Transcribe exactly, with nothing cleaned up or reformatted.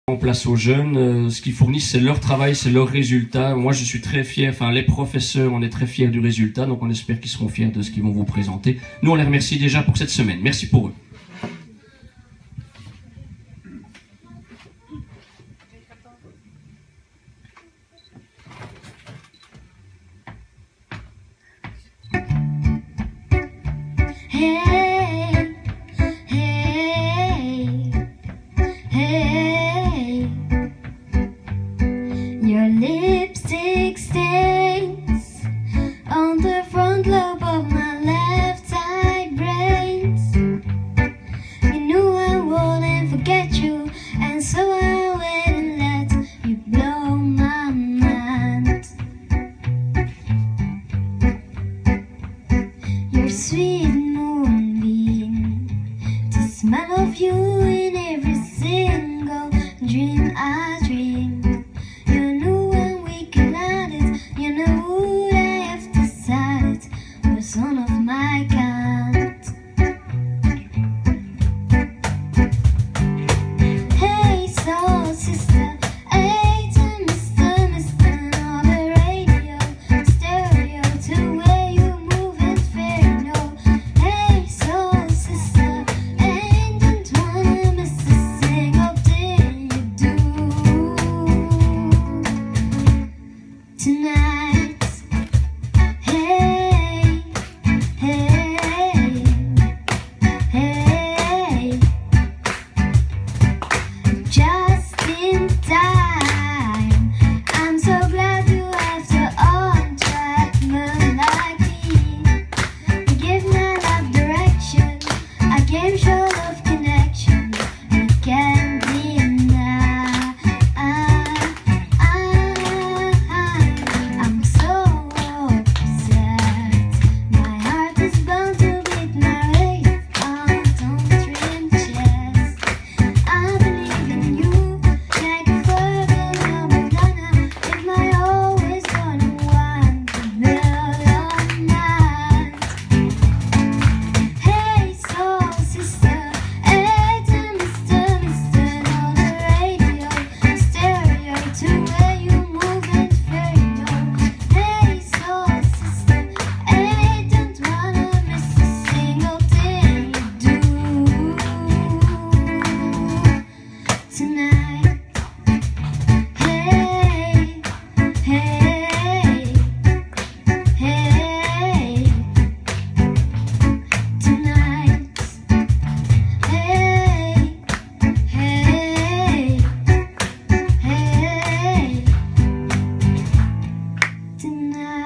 en place aux jeunes. Euh, ce qu'ils fournissent, c'est leur travail, c'est leur résultat. Moi, je suis très fier, enfin les professeurs, on est très fiers du résultat, donc on espère qu'ils seront fiers de ce qu'ils vont vous présenter. Nous, on les remercie déjà pour cette semaine. Merci pour eux. Hey, hey, hey, your lipstick stains on the front lobe of my left side brains. You knew I wouldn't forget you, and so I wouldn't let you blow my mind. You're sweet moonbeam, the smell of you in every single dream I dream. You knew when we collided, you knew I have decided you're son of my kind. Hey soul sister, hey to mister, mister on the radio, stereo to where you move and fair no. Hey soul sister, and don't wanna miss a single thing you do tonight. Hey, hey, hey, just in time. I'm so glad you have to on-track moonlighting. You give my love direction, I gave your love connection. You can't deny. I'm so upset. My heart is bound to beat my way on don't dream chest. I believe in you like a fervent Madonna. If my always gonna want to build all night. Hey soul sister, hey to mister, mister on the radio, stereo to where you move and stereo. Hey soul sister, hey don't wanna miss a single thing you do tonight. Hey, hey, hey, tonight. Hey, hey, hey, tonight.